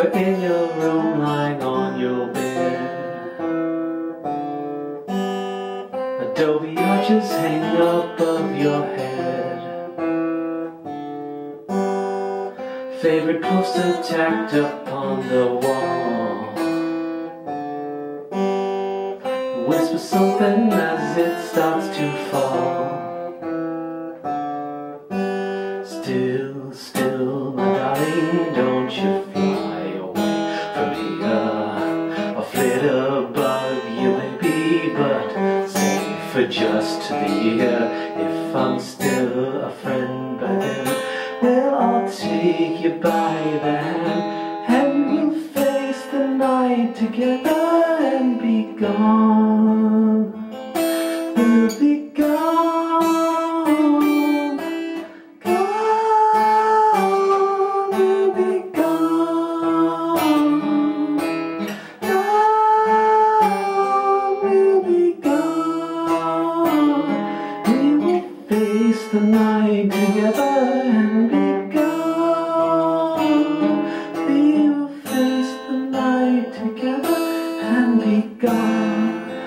were in your room lying on your bed. Adobe Arches hang above your head. Favorite poster tacked up on the wall. Whisper something as it starts to fall. Still, still, my darling, don't you fly away from here. I'll flit above you, baby, but safe for just the year. If I'm still a friend by then, well, I'll take you by the hand, and we'll face the night together and be gone. We'll be gone, gone, we'll be gone, gone, we'll be gone. We will face the night together and be gone. We will face the night together and be gone.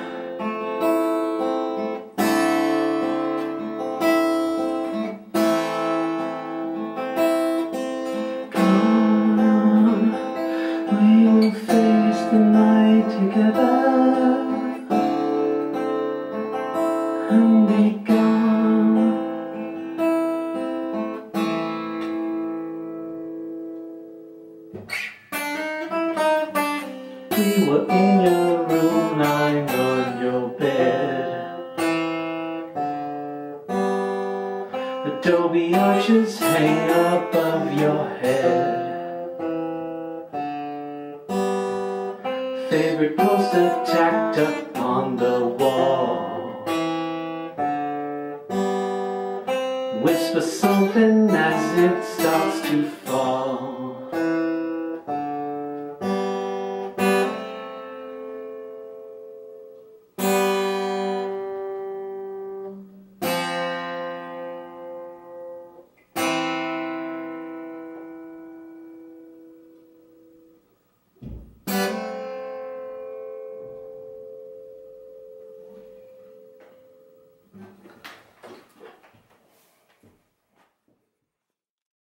We will face the night together and be gone. We were in your room lying on your bed. Adobe Arches hang above your head. Favorite poster tacked up on the wall. Whisper something as it starts to fall.